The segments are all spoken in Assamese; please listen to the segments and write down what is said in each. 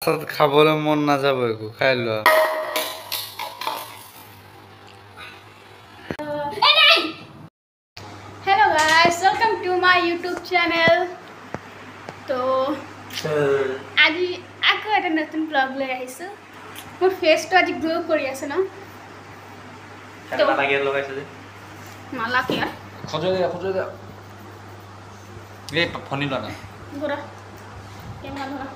লাষ্টত খাবলৈ মন নাযাব একো খাই লোৱা hello guys welcome to my YouTube channel तो आज आको এটা নতুন ব্লগ লৈ আহিছো মোৰ ফেসটো আজি গ্লো কৰি আছে না তো লাগে লগাইছে যে মালা কি খজে দে এই ফনি লোৱা না গোরা কেমন ধৰা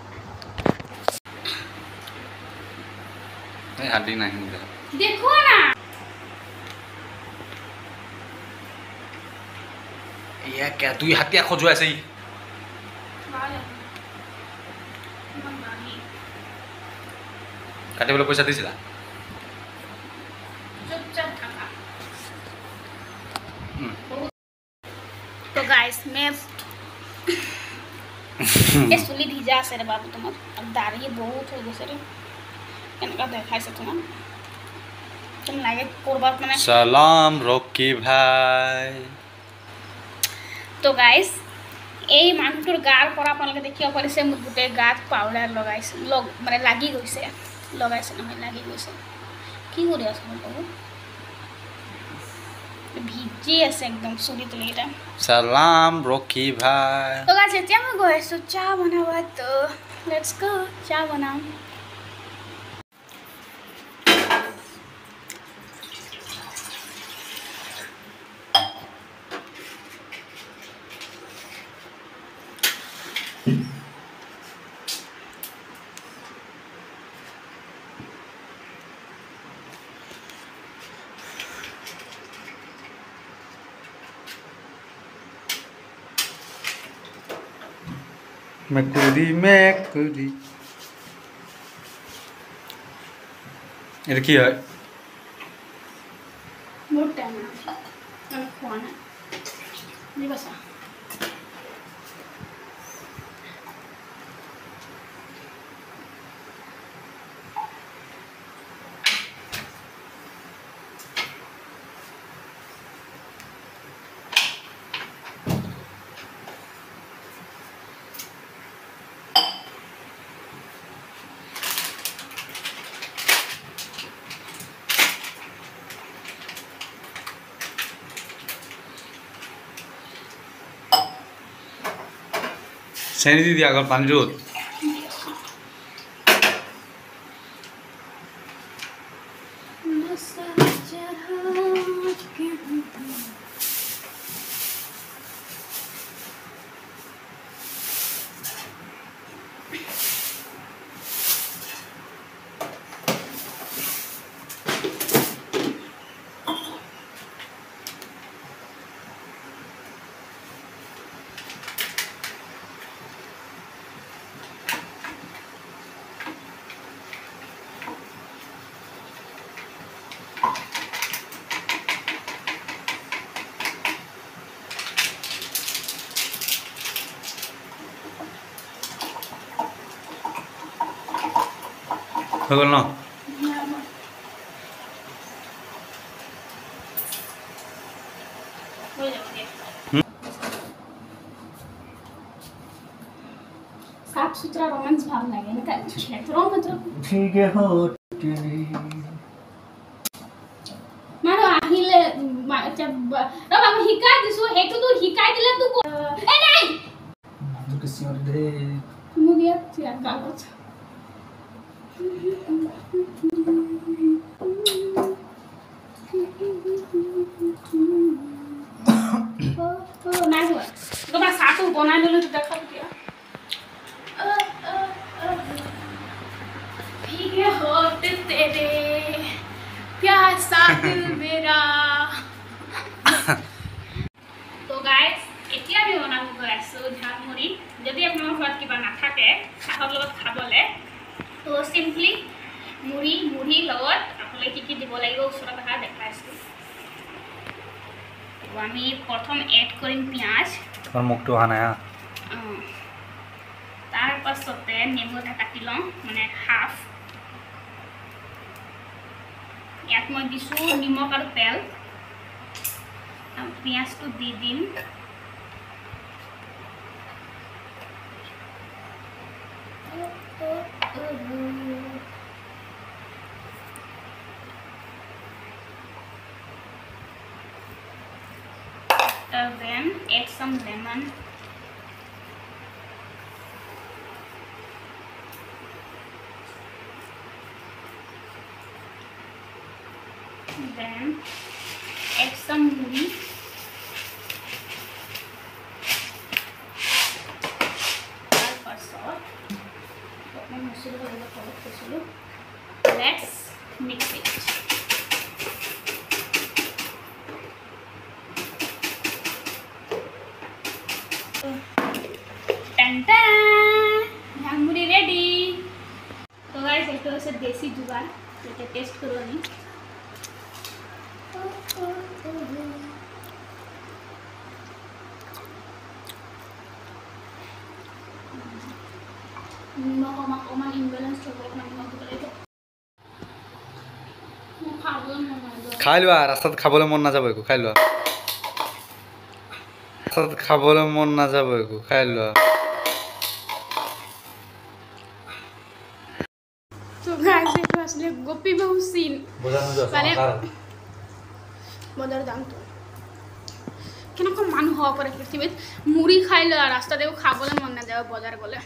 এই হাডি নাই দেখো না ইয়া কে দুই হাতিয়া খজুৱাই আছে কাটিবলৈ পইচা দিছিলা तो गाइस मैं ये सुली भिजा আছে रे बाबू तुम अब दाढ़ी बहुत हो गई रे केनका देखाइছে तुम तुम लागे करबात माने सलाम रॉकी भाई तो गाइस এই মানুহটোৰ গাৰ পৰা আপোনালোকে দেখিব পাৰিছে মোৰ গুটে গাত পাউডাৰ লগাইছে মানে লাগি গৈছে লগাইছে নহয় লাগি গৈছে কি কৰি আছে বাবু ভিজি আছে একদম চুলি তুলিটা सलाम रॉकी भाई तो गाइस এতিয়া মই গৈ আছো চাহ বনাব তো লেটস গো চাহ বনাম মেকুৰী এটা কি হয় মোৰ টাইম আছে আমি খোৱা নাই নিবাসা চেনি দি দিয়া আগত পানী ৰ'দ হৈ গ'ল ন साफ सुथरा रोमांस भाव लगे ना क्षेत्रों मतलब ठीक है हो मारो आहिले जब रब हम हिका दिसो हेतु तो हिकाय दिले तू ए नाही तू किसी और दे मुदिया चिरा कागज तो नाही हुआ तो बस सातू बना लेलो तो देखा दिया भीगे होठ तेरे प्यासा दिल मेरा तो गाइस এতিয়া আমি বনাব গৈ আছো ঝালমুড়ি যদি আপোনাৰ ঘৰত কিবা নাথাকে চাহৰ লগত খাবলে তো সিম্পলি মুড়ি লগত আপোনালোকে কি কি দিব লাগিব ওচৰত আহা দেখাইছো তো আমি প্ৰথম এড কৰিম পিয়াজ তোমাৰ মুখটো অহা নাই তাৰ পাছতে নেমু এটা কাটি লওঁ মানে হাফ ইয়াত মই দিছো নিমখ আৰু তেল পিয়াজটো দি দিম then add some lemon. Then add some muri. Let's mix it. Jhalmuri ready. तो गाइस ये से देसी जुगाड़ तो टेस्ट करो नहीं। Oman imbalance to work খাই লোৱা ৰাস্তাত খাবলৈ মন নাযাব একো খাই লোৱা ৰাস্তাত খাবলৈ মন নাযাব একো খাই লোৱা তো গাইস এটা আসলে গোপী বাহু সিন মানে মজার দাম তো কেনেকুৱা মানুহ হ'ব পাৰে পৃথিৱীত মুড়ি খাই লোৱা ৰাস্তাতেও খাবলৈ মন নাযাব বজাৰ গ'লে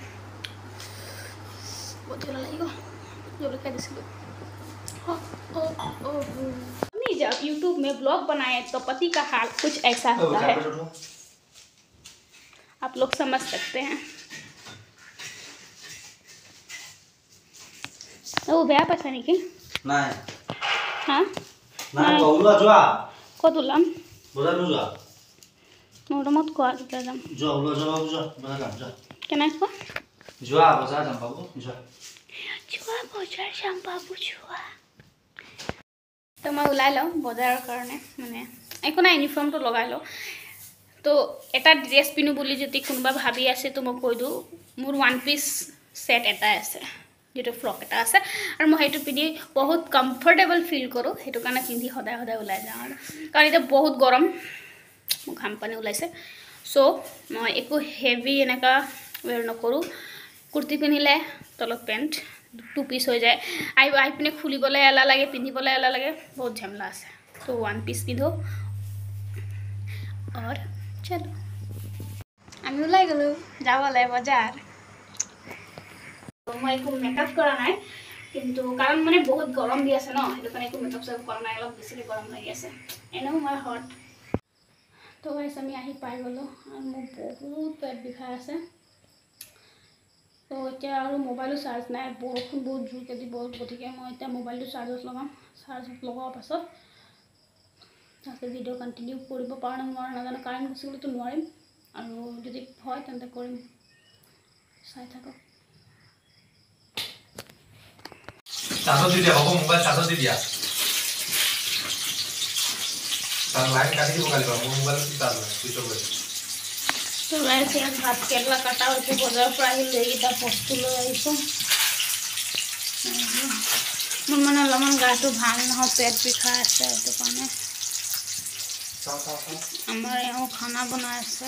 बहुत अच्छा लगेगा जो लिखा दिसलो नहीं जब YouTube में ब्लॉग बनाए तो पति का हाल कुछ ऐसा होता है आप लोग समझ सकते हैं वो बेया पैसा नहीं कि नहीं हाँ नहीं बोलवा जोआ को तुलम बोला नु जोआ मोर मत को आज जाम जो बोला जो बोला जा जा केना को जोआ बजार जाम बाबू जो जुआ बजार जाम बाबू जुआ तो मैं ওলাই লওঁ বজাৰৰ কাৰণে মানে একো না ইউনিফৰ্মটো লগাই লওঁ তো এটা ড্ৰেছ পিনো বুলি যদি কোনোবা ভাবি আছে তো মই কৈ দিওঁ মোৰ ওৱান পিস সেট এটা আছে যেটো ফ্ৰক এটা আছে আৰু মই সেইটো পিন্ধি বহুত কমফৰ্টেবল ফিল কৰোঁ সেইটো কাৰণে পিন্ধি সদায় সদায় ওলাই যাওঁ আৰু কাৰণ এটা বহুত গৰম মোৰ ঘাম পানী ওলাইছে সো মই একো হেভি এনেকা वेयर नकरों कुर्ती पिंधिले तलत पेंट टू पीस हो जाए आई पिने खुलिबले एला लगे पिंधिबले एला लगे बहुत झमेला आछे तो वन पीस पिंधो और चलो आमी ओলাই गलो जाबले बाजार तो मैं को मेकअप करा नाइ किंतु कारण माने बहुत गरम दि आछे न हेतु काने को मेकअप सब करा नाइ अलग बेसी गरम लागि आछे एनो माय हट तो गाइस आमी आही पाइ गलो और मो बहुत पेट बिखा आछे तो এতিয়া আৰু মোবাইলো চাৰ্জ নাই বৰষুণ বহুত জোৰকে দিব গতিকে মই এতিয়া মোবাইলটো চাৰ্জত লগাম চাৰ্জত লগাৰ পাছত তাতে ভিডিও কন্টিনিউ কৰিব পাৰো না নাজানো কাৰেণ্ট গুচি গ'লে তো নোৱাৰিম আৰু যদি হয় তেন্তে কৰিম চাই থাকো চাৰ্জত দি দিয়া হ'ব মোবাইল চাৰ্জত দি দিয়া তাৰ লাইন কাটি দিব কালি মোবাইল কি চাৰ্জ নাই সুইচ অফ হৈ तो वैसे भात केरला काटा होते बजार पर आई लेटा बस्तु ले आइसो मन मन लमन गाटो भांग न हो पेट बिखा আছে तो काने हमारे यहाँ खाना बनाए से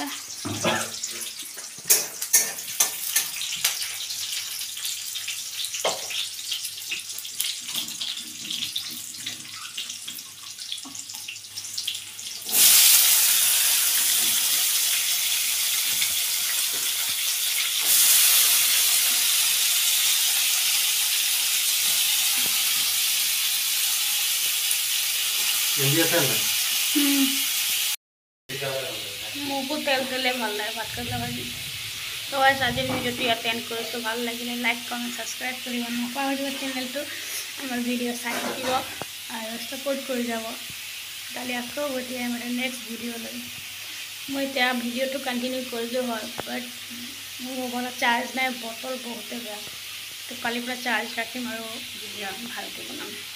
इंडिया से ना मुझको तेल दिले ভাল লাগে ভাত খালে ভাজি তো आज आज ভিডিওটি অ্যাটেন্ড কৰিছো ভাল লাগিলে লাইক কমেন্ট সাবস্ক্রাইব কৰিব নপাহৰিব চেনেলটো আমাৰ ভিডিও চাই থাকিব আৰু সাপোৰ্ট কৰি যাব কালি আকৌ গতি আমাৰ নেক্সট ভিডিও লৈ মই এতিয়া ভিডিওটো কন্টিনিউ কৰিলো হয় বাট মোৰ মোবাইলৰ চাৰ্জ নাই বটল বহুতে বেয়া তো কালি পৰা চাৰ্জ ৰাখিম আৰু ভিডিও ভালকৈ বনাম